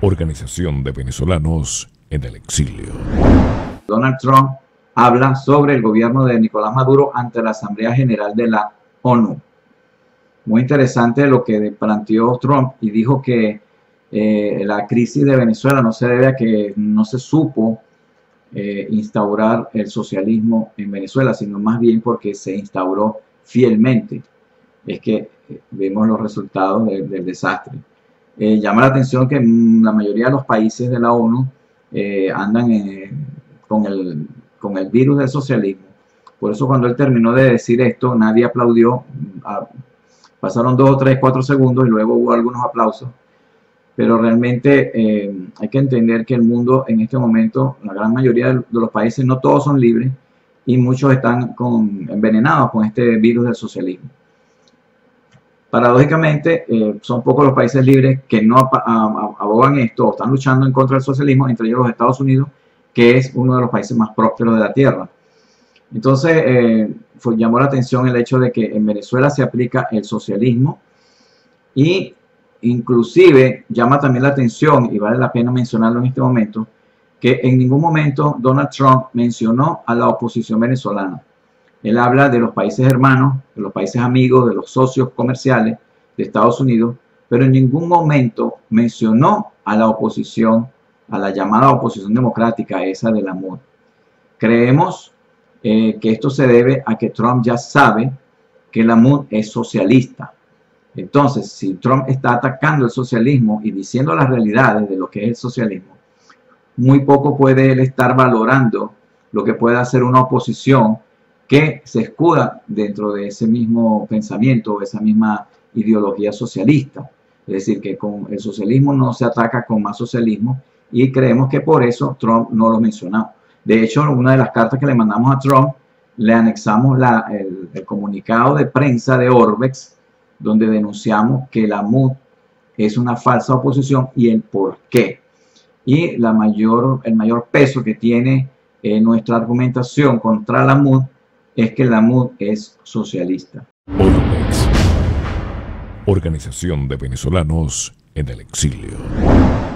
Organización de venezolanos en el exilio. Donald Trump habla sobre el gobierno de Nicolás Maduro ante la Asamblea General de la ONU. Muy interesante lo que planteó Trump y dijo que la crisis de Venezuela no se debe a que no se supo instaurar el socialismo en Venezuela, sino más bien porque se instauró fielmente. Es que vemos los resultados del desastre. Llama la atención que la mayoría de los países de la ONU andan con el virus del socialismo. Por eso cuando él terminó de decir esto, nadie aplaudió. Pasaron 2, 3, 4 segundos y luego hubo algunos aplausos. Pero realmente hay que entender que el mundo en este momento, la gran mayoría de los países, no todos son libres y muchos están envenenados con este virus del socialismo. Paradójicamente, son pocos los países libres que no abogan esto o están luchando en contra del socialismo, entre ellos los Estados Unidos, que es uno de los países más prósperos de la Tierra. Entonces, llamó la atención el hecho de que en Venezuela se aplica el socialismo y inclusive llama también la atención, y vale la pena mencionarlo en este momento, que en ningún momento Donald Trump mencionó a la oposición venezolana. Él habla de los países hermanos, de los países amigos, de los socios comerciales de Estados Unidos, pero en ningún momento mencionó a la oposición, a la llamada oposición democrática, esa de la MUD. Creemos que esto se debe a que Trump ya sabe que la MUD es socialista. Entonces, si Trump está atacando el socialismo y diciendo las realidades de lo que es el socialismo, muy poco puede él estar valorando lo que puede hacer una oposición que se escuda dentro de ese mismo pensamiento o esa misma ideología socialista. Es decir, que con el socialismo no se ataca con más socialismo y creemos que por eso Trump no lo mencionó. De hecho, una de las cartas que le mandamos a Trump, le anexamos el comunicado de prensa de Orbex, donde denunciamos que la MUD es una falsa oposición y el por qué. Y el mayor peso que tiene nuestra argumentación contra la MUD es que la MUD es socialista. Orbex, Organización de venezolanos en el exilio.